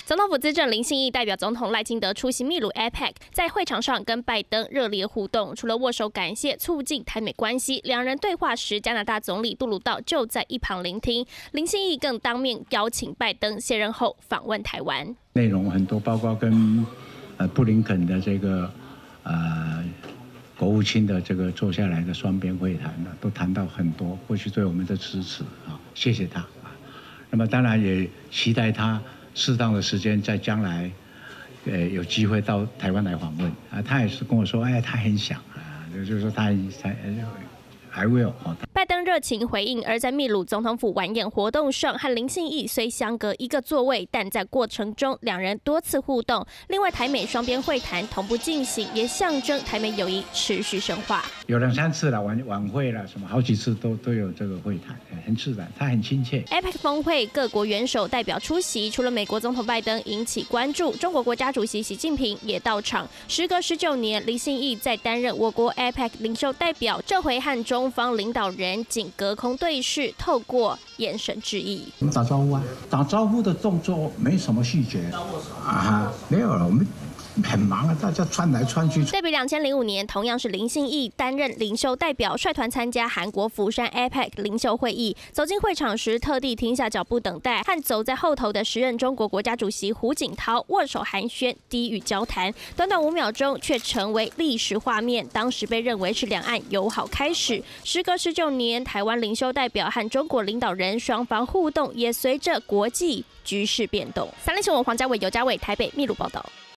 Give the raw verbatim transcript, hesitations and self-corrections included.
总统府资政林信义代表总统赖清德出席秘鲁 A P E C， 在会场上跟拜登热烈互动，除了握手感谢促进台美关系，两人对话时，加拿大总理杜鲁道就在一旁聆听。林信义更当面邀请拜登卸任后访问台湾， 内容很多，包括跟呃布林肯的这个呃国务卿的这个坐下来的双边会谈呢，都谈到很多过去对我们的支持啊，谢谢他啊。那么当然也期待他适当的时间在将来，呃有机会到台湾来访问啊。他也是跟我说，哎，他很想啊，就是说他他 I will。 拜登热情回应，而在秘鲁总统府晚宴活动上，和林信义虽相隔一个座位，但在过程中两人多次互动。另外，台美双边会谈同步进行，也象征台美友谊持续深化。 有两三次了，晚晚会了，什么好几次都都有这个会谈，很自然，他很亲切。 A P E C 峰会各国元首代表出席，除了美国总统拜登引起关注，中国国家主席习近平也到场。时隔十九年，林信义在担任我国 A P E C 领袖代表，这回和中方领导人仅隔空对视，透过眼神致意。 我们打招呼啊，打招呼的动作没什么细节啊，没有了，我们很忙啊，大家穿来穿去。 对比两千零五年，同样是林信义担任领袖代表，率团参加韩国釜山 A P E C 领袖会议，走进会场时特地停下脚步等待，和走在后头的时任中国国家主席胡锦涛握手寒暄，低语交谈，短短五秒钟却成为历史画面。当时被认为是两岸友好开始。时隔十九年，台湾领袖代表和中国领导人双方互动，也随着国际局势变动。三立新闻黄家伟、尤家伟台北秘鲁报道。